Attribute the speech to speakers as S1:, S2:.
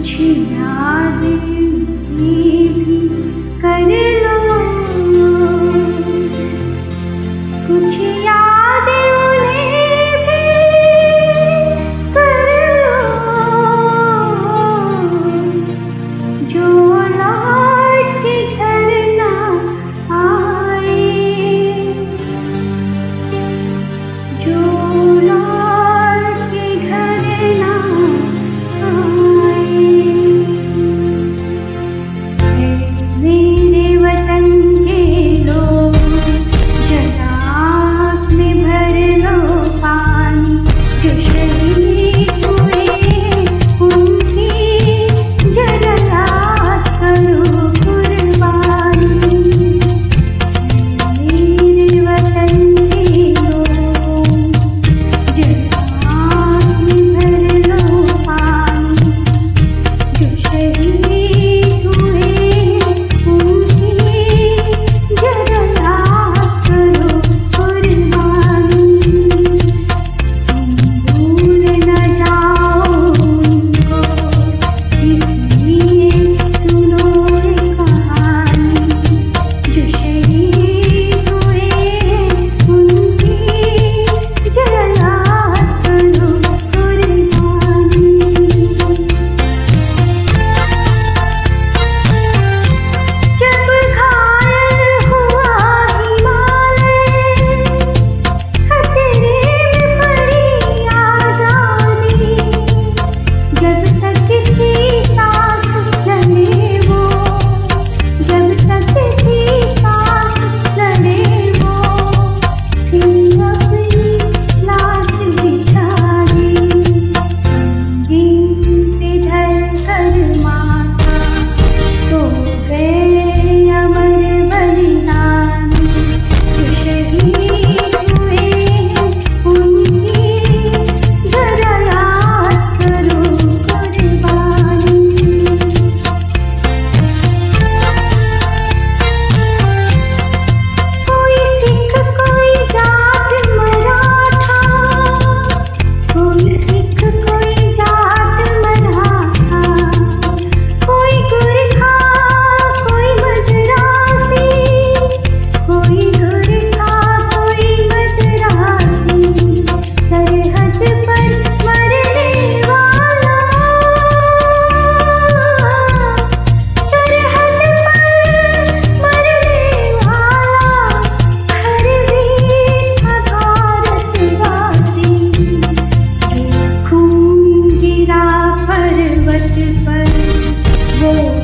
S1: कुछ याद ये भी कर लो, कुछ याद उन्हें भी कर लो, जो लौट के घर ना आए, जो लौट के घर ना आए। मेरे वतन के लोग जरा आँख में भर लो पानी, जो शहीद हुए उनकी जरा याद करो कुर्बानी। मेरे वतन के लोग जरा आँख में भर लो पानी, जो शहीद हुए उनकी जरा याद करो कुर्बानी। भूल न जाओ उनको, इसलिए सुनो ये कहानी, जो शहीद हुए उनकी जरा याद करो कुर्बानी। जब घायल हुआ हिमालय, खतरे में पड़ी आजादी, जब तक थी सांस लड़े वो, जब तक थी सांस लड़े वो, फिर अपनी लाश बिछा दी, संगीन पे ढल कर माथा, सो गए अमर बलिदानी, जो शहीद हुए उनकी जरा याद करो कुर्बानी। कोई सिख कोई जाट मराठा, कोई सिख कोई जाट मराठा, कोई गुरखा कोई मद्रासी, कोई गुरखा कोई मद्रासी, सरहद पर मरने वाला, सरहद पर मरने वाला, हर वीर भारतवासी, जो खून गिरा पर्वत पर वो